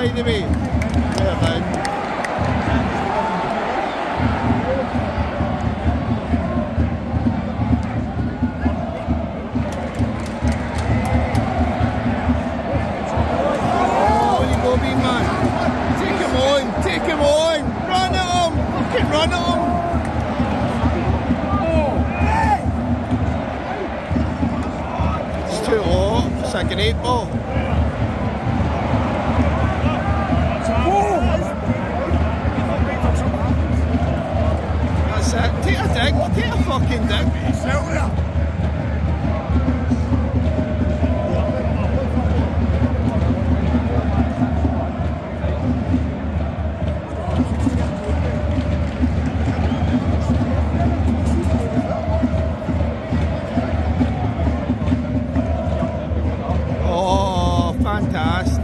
side of me. There then. Oh, you go be man. Take him on, take him on. Run at him, fucking run at him. It's too low, it's like an 8 ball. Take a dig, take a fucking dig. Oh, fantastic.